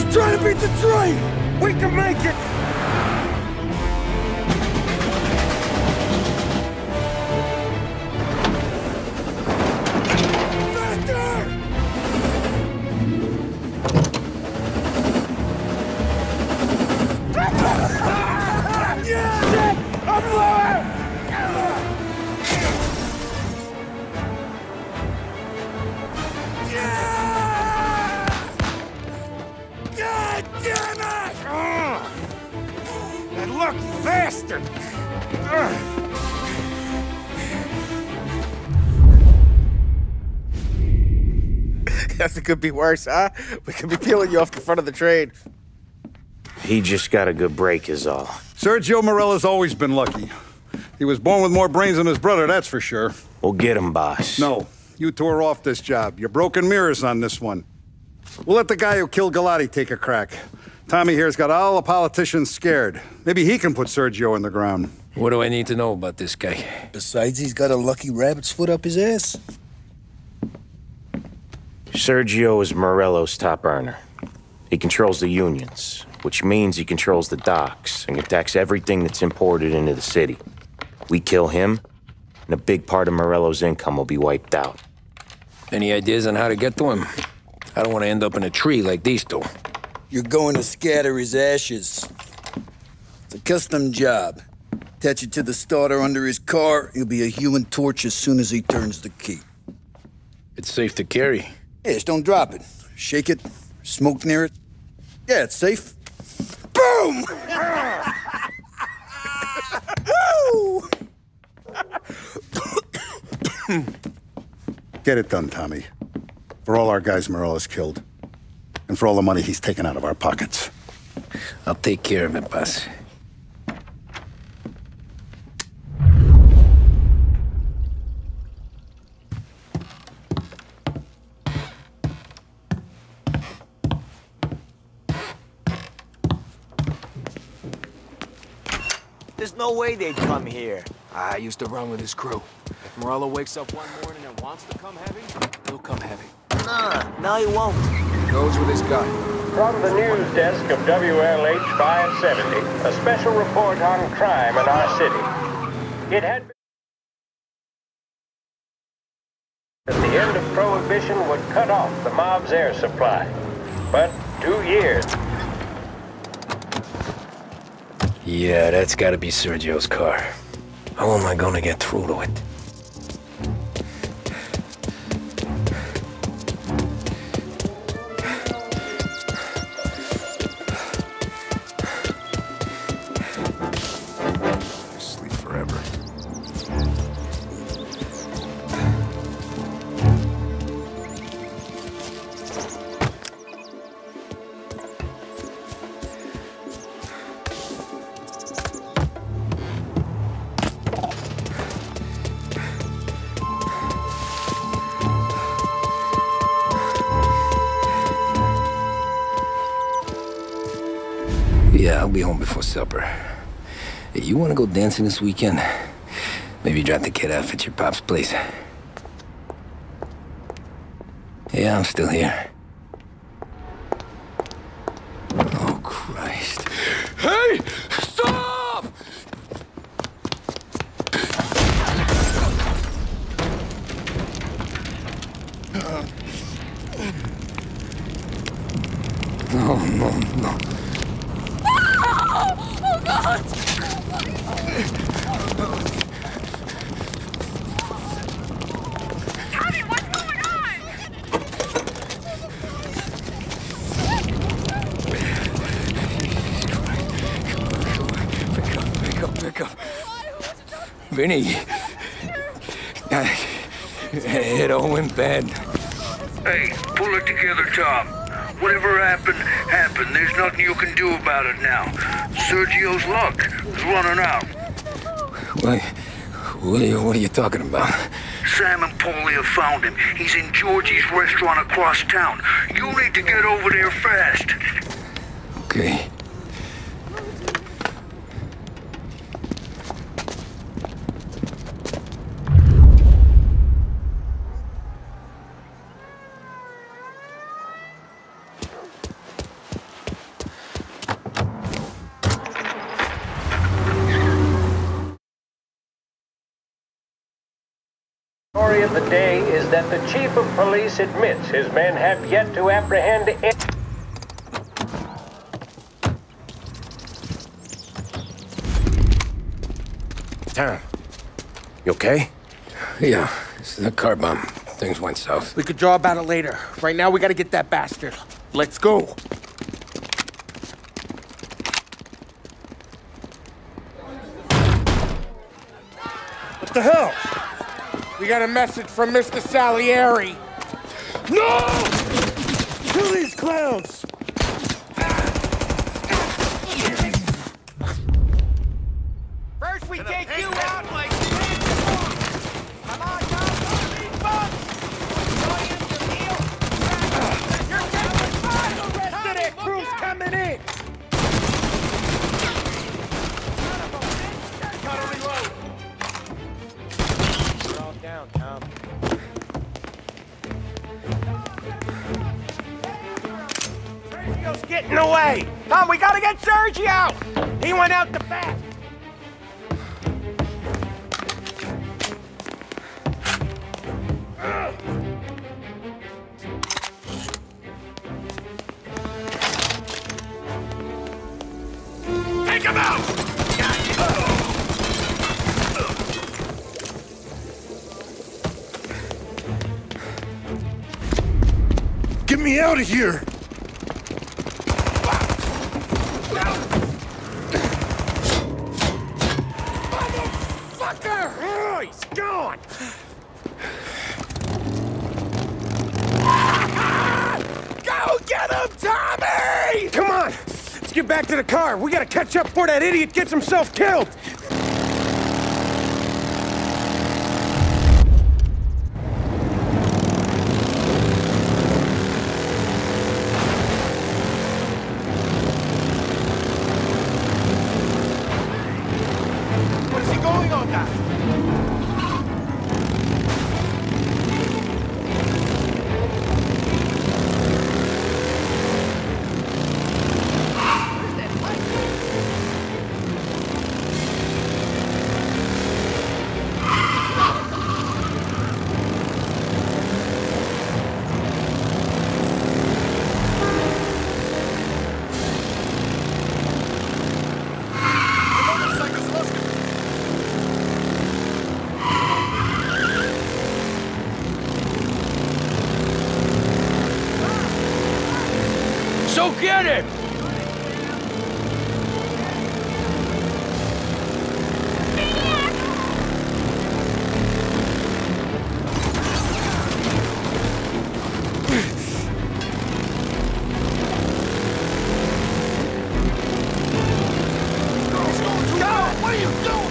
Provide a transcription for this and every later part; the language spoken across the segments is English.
Try to beat the train! We can make it! Guess it could be worse, huh? We could be peeling you off the front of the train. He just got a good break is all. Sergio Morella's always been lucky. He was born with more brains than his brother, that's for sure. We'll get him, boss. No, you tore off this job. You're broken mirrors on this one. We'll let the guy who killed Galati take a crack. Tommy here's got all the politicians scared. Maybe he can put Sergio in the ground. What do I need to know about this guy? Besides, he's got a lucky rabbit's foot up his ass. Sergio is Morello's top earner. He controls the unions, which means he controls the docks and can tax everything that's imported into the city. We kill him, and a big part of Morello's income will be wiped out. Any ideas on how to get to him? I don't want to end up in a tree like these two. You're going to scatter his ashes. It's a custom job. Attach it to the starter under his car. He'll be a human torch as soon as he turns the key. It's safe to carry. Yeah, just don't drop it. Shake it, smoke near it. Yeah, it's safe. Boom! Woo! Get it done, Tommy. For all our guys Morella's killed. And for all the money he's taken out of our pockets. I'll take care of it, boss. There's no way they'd come here. I used to run with his crew. If Morello wakes up one morning and wants to come heavy, he'll come heavy. Nah, no he won't. He goes with his gut. From the news desk of WLH 570, a special report on crime in our city. It had been that the end of Prohibition would cut off the mob's air supply. But 2 years. Yeah, that's gotta be Sergio's car. How am I gonna get through to it? Sleep forever. Yeah, I'll be home before supper. Hey, you wanna go dancing this weekend? Maybe drop the kid off at your pop's place. Yeah, I'm still here. Oh, Christ. Hey! Stop! No, no, no. Oh, God! Tommy, what's going on? Pick up. Vinny. It all went bad. Hey, pull it together, Tom. Whatever happened, happened. There's nothing you can do about it now. Sergio's luck is running out. What are you talking about? Sam and Paulie have found him. He's in Georgie's restaurant across town. You need to get over there fast. Okay. story of the day is that the chief of police admits his men have yet to apprehend any... Tom, you okay? Yeah, it's a car bomb. Things went south. We could draw about it later. Right now, we gotta get that bastard. Let's go. What the hell? We got a message from Mr. Salieri. No! Kill these clowns! First we take you out like come on, Tom, you're getting fine! The rest of that crew's coming in! Gotta reload! We're all down, Tom. Sergio's getting away! Tom, we gotta get Sergio out! He went out the back! Take him out! Get me out of here! Motherfucker! Oh, he's gone! Go get him, Tommy! Come on! Let's get back to the car. We gotta catch up before that idiot gets himself killed! What is he going on now? So get him! What are you doing?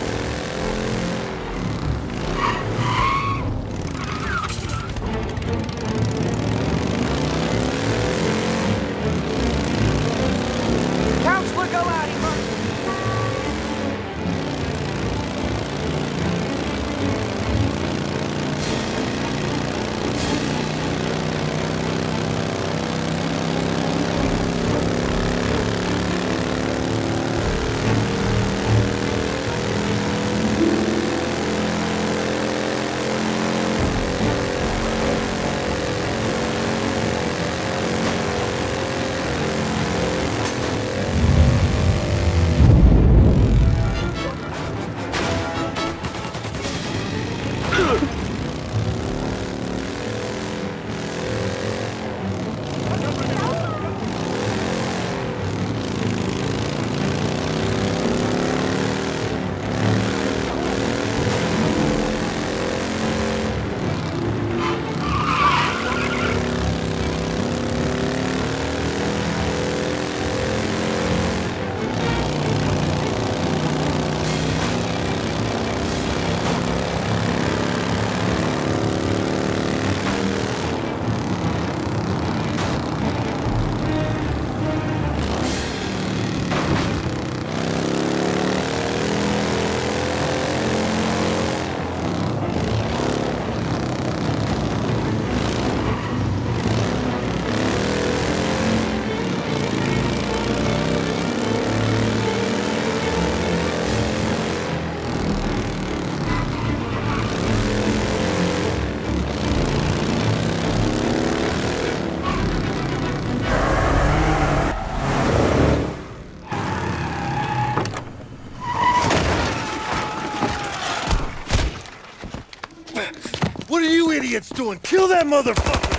idiot's doing. Kill that motherfucker!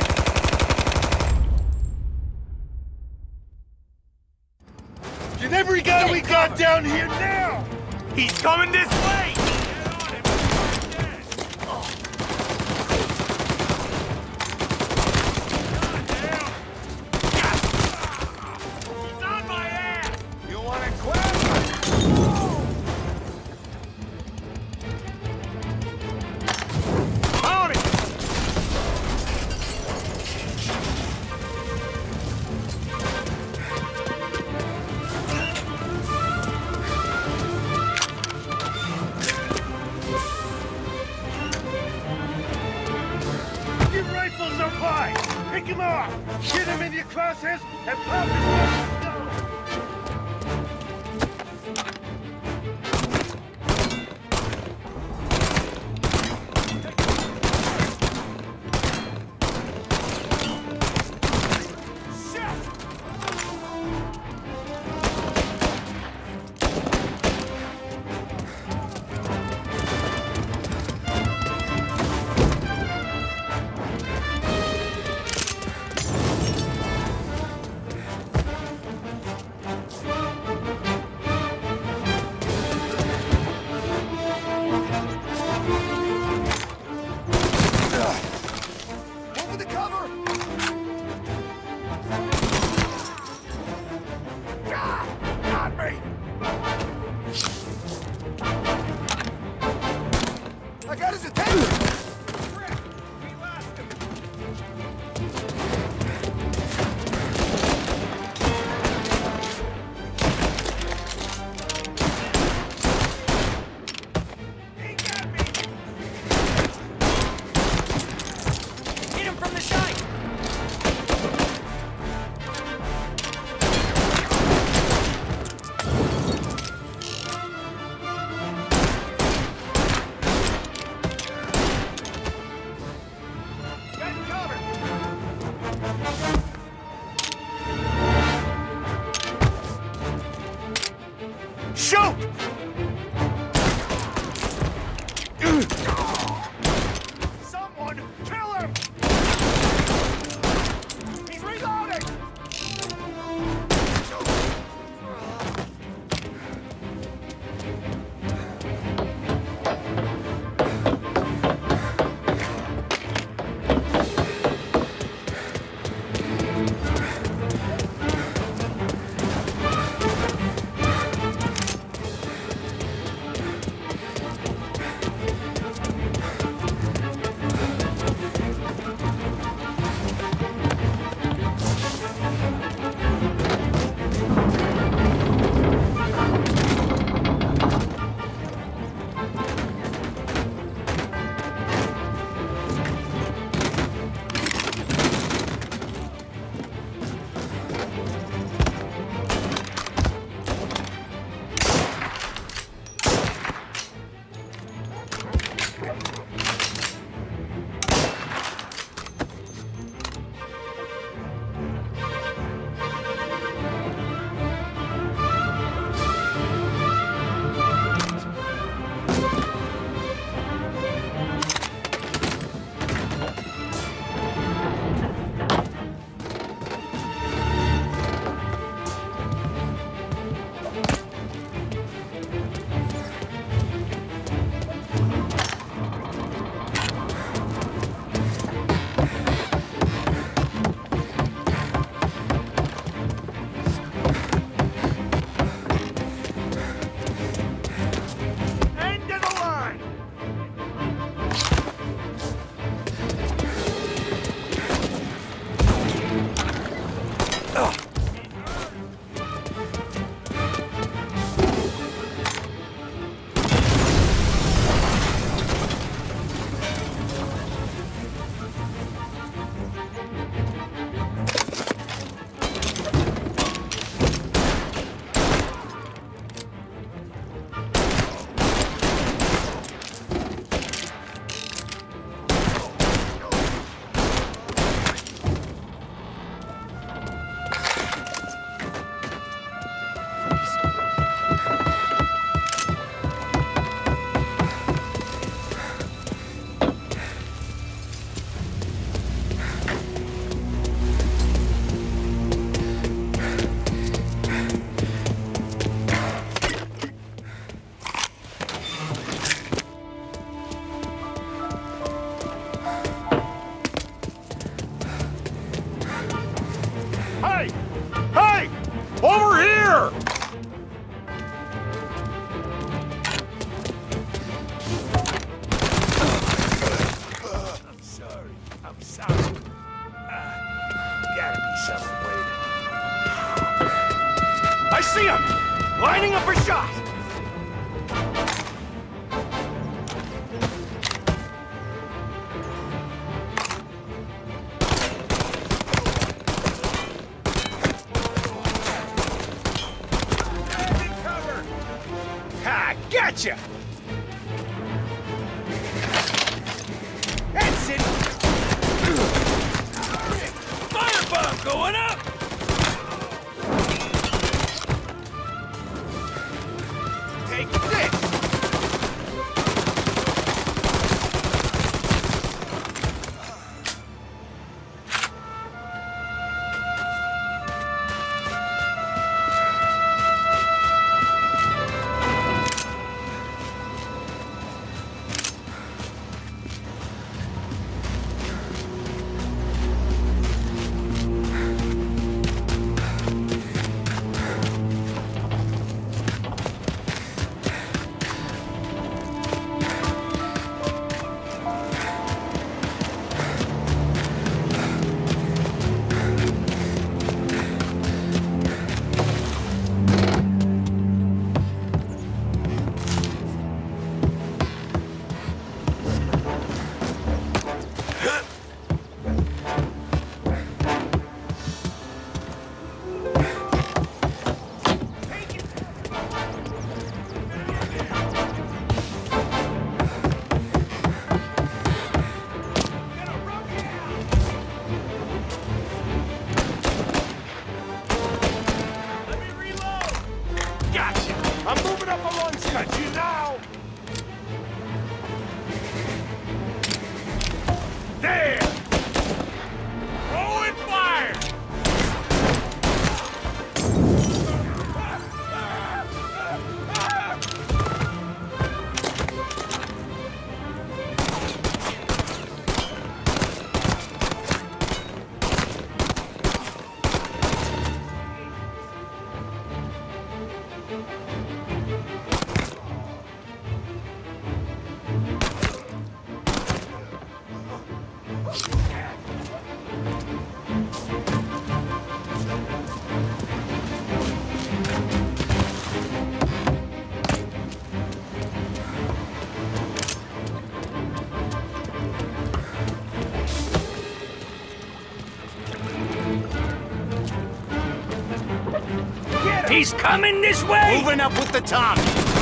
Get every guy we got down here now! He's coming this way! He's on my ass! You want to quit? On it! Your rifles are fine! Pick him off! Get him in your crosshairs and pop his fucking skull! Shoot! Someone kill him! He's reloading! Hey! Hey! Over here! I'm sorry. Gotta be some way to... I see him! Lining up for shot! Gotcha! That's it! Firebomb going up! Take this! Got you now! There! Throwing fire! He's coming this way! Moving up with the top!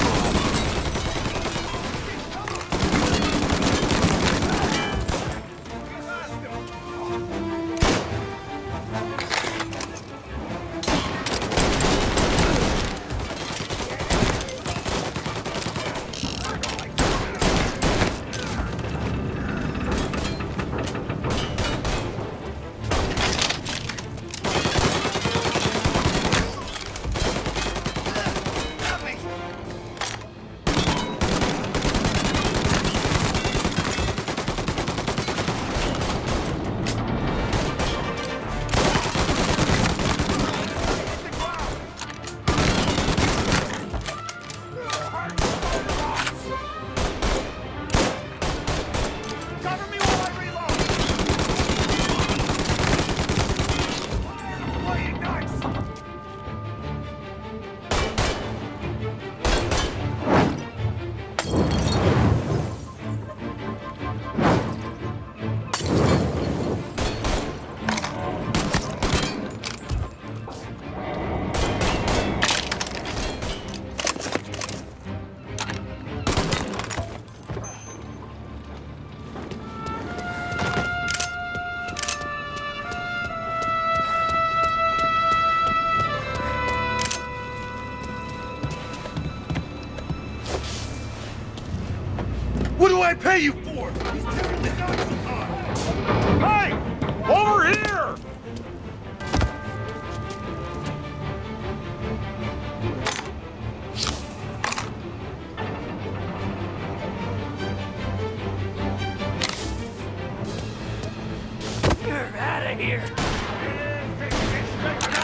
What do I pay you for? He's tearing the guns apart! Hey! Over here! Get out of here!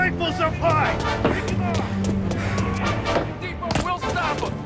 rifles up high! Pick him off! Depot will stop him!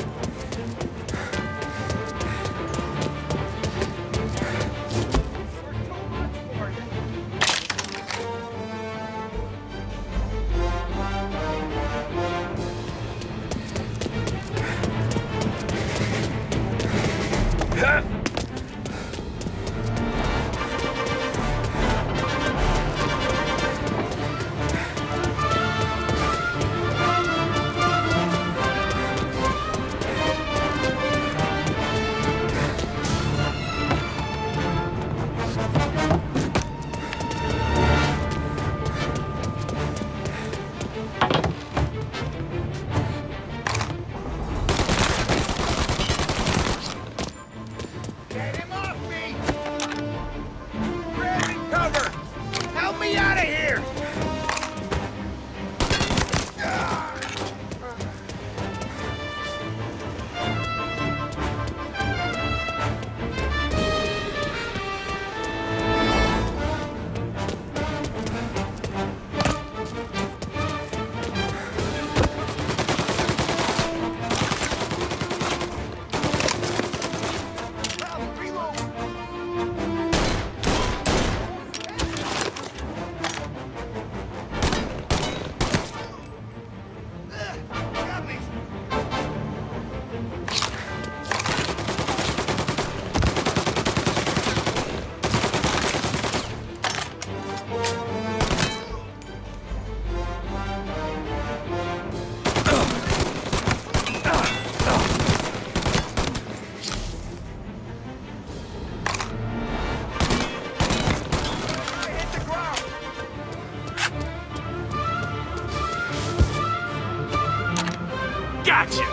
Gotcha!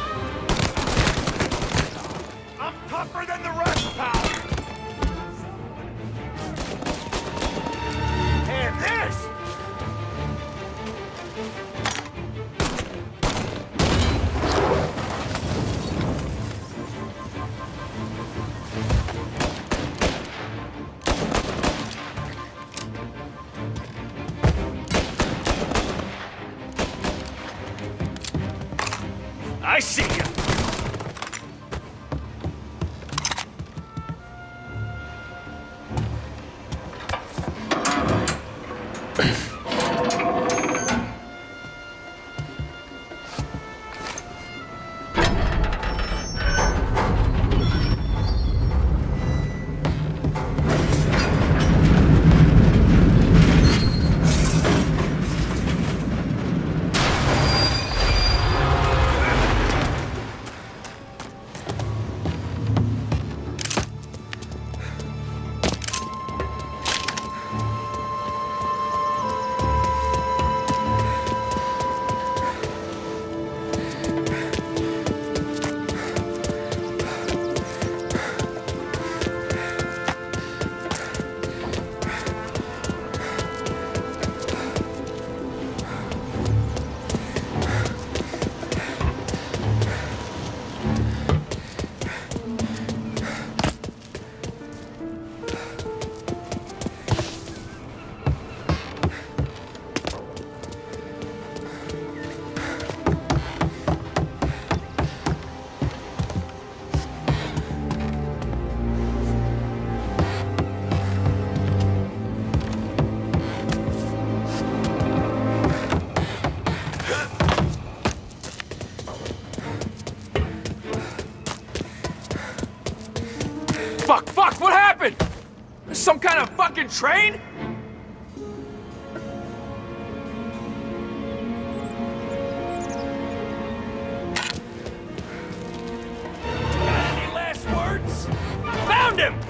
I'm tougher than the rest, pal! And this! I see ya! Fuck, what happened? Some kind of fucking train? Got any last words? Found him!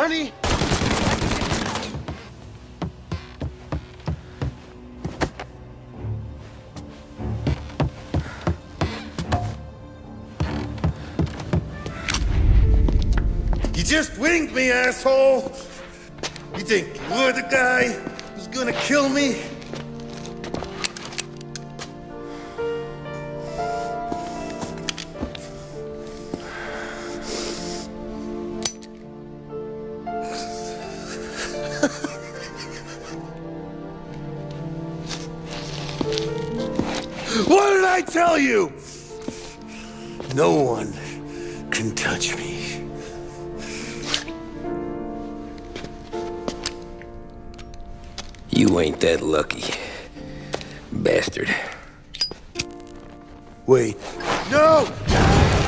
money? You just winged me, asshole! You think you're the guy who's gonna kill me? What did I tell you? No one can touch me. You ain't that lucky, bastard. Wait. No!